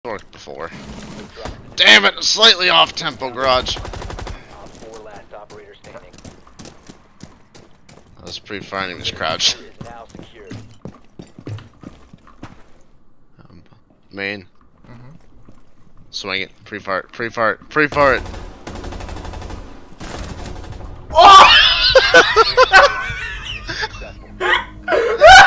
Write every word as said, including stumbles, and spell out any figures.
worked before. Damn it! Slightly off tempo, garage. I was pre-firing this crouch. Um, main. Mm-hmm. Swing it. Pre-fart. Pre-fart. Pre-fart. Oh!